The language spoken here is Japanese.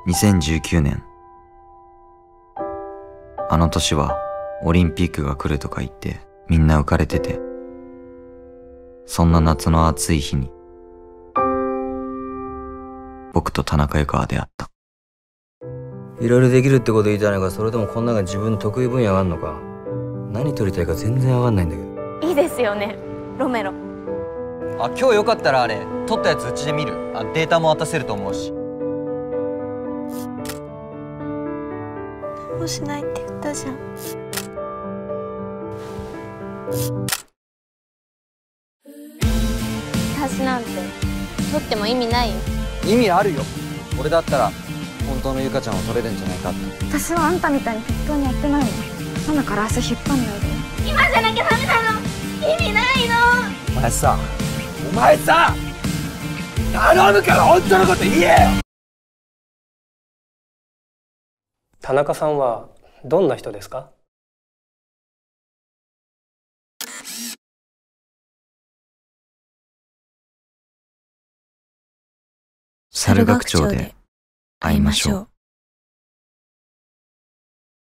2019年。あの年はオリンピックが来るとか言ってみんな浮かれてて、そんな夏の暑い日に僕と田中由香は出会った。 いろいろできるってこと言いたいのか、それともこの中に自分の得意分野があるのか。何撮りたいか全然わかんないんだけど。 いいですよね、ロメロ。 あ、今日よかったらあれ撮ったやつうちで見る。データも渡せると思うし。 もうしないって言ったじゃん。私なんて撮っても意味ないよ。 意味あるよ。俺だったら本当のゆかちゃんを撮れるんじゃないかって。 私はあんたみたいに適当にやってないの。今から足引っ張んないで。今じゃなきゃダメなの。意味ないの。 お前さ頼むから本当のこと言えよ。 田中さんはどんな人ですか？ 猿楽町で会いましょう。